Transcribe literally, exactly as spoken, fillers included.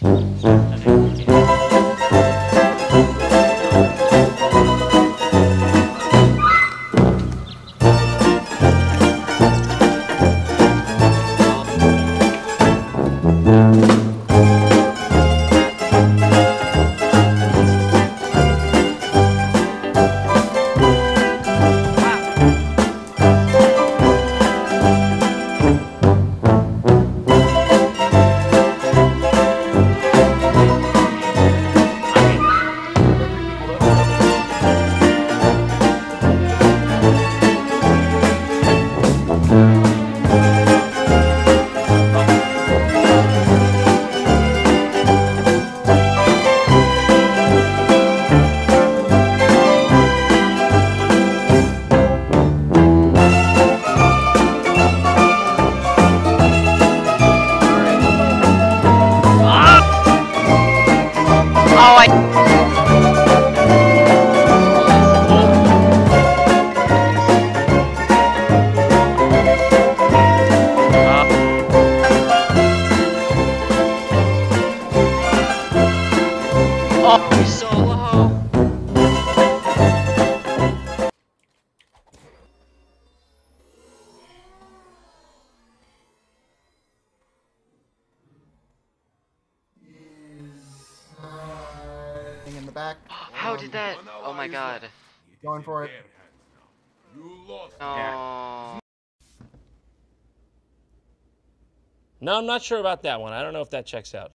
In the back. How did that? Oh my god. Going for it. No. No, I'm not sure about that one. I don't know if that checks out.